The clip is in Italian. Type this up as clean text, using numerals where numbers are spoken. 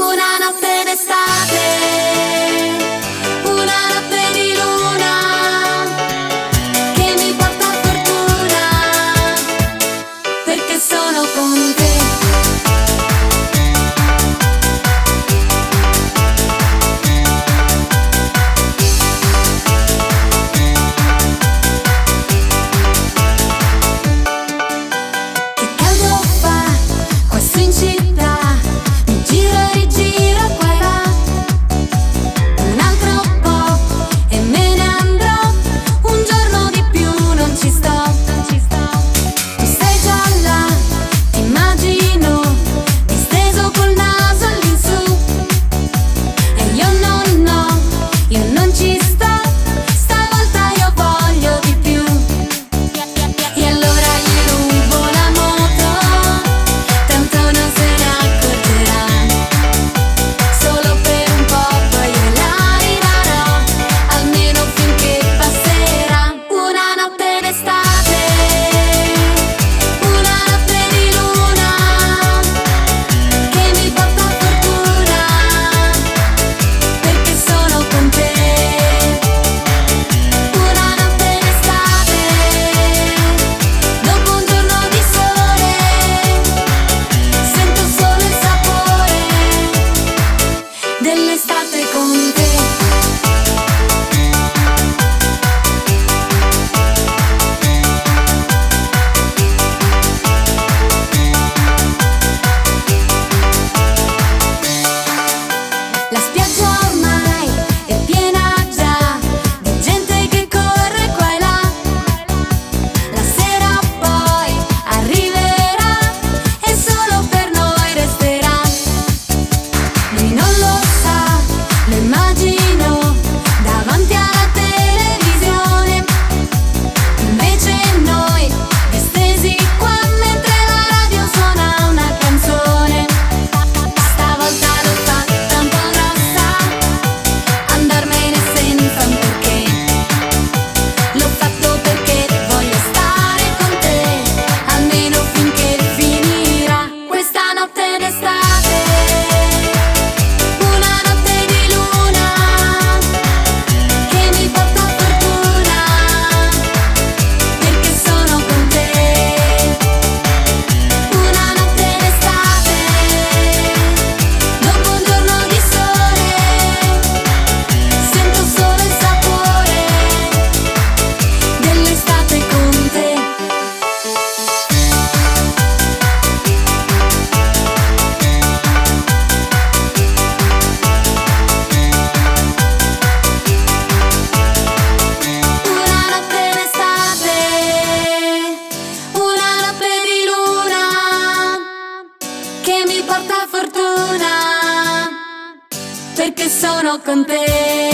Una notte d'estate, una notte di luna che mi porta fortuna, perché sono con te. Che caldo fa questo in città, mi giro e rigiro qua e là. Un altro po' e me ne andrò, un giorno di più non ci sto. Tu sei già là, ti immagino, disteso col naso all'insù. E io non ci sto, stavolta io voglio di più. E allora gli rubo la moto, tanto non se ne accorgerà. Solo per un po' poi gliela ridarò, almeno finché passerà. Una notte d'estate, una notte di luna che mi porta fortuna, perché sono con te. Una notte d'estate, dopo un giorno di sole, sento solo il sapore dell'estate con te. La spiaggia ormai è piena già di gente che corre qua e là. La sera poi arriverà e solo per noi resterà. Lui non lo sa, lo immagino davanti alla televisione. Invece noi distesi qua mentre la radio suona una canzone. Stavolta l'ho fatta un po' grossa, andarmene senza un perché. L'ho fatto perché voglio stare con te, almeno finché finirà questa notte d'estate. Una notte di luna che mi porta fortuna, perché sono con te. Una notte d'estate, dopo un giorno di sole, sento solo il sapore dell'estate con te. Una notte d'estate, una notte di luna che mi porta fortuna, perché sono con te.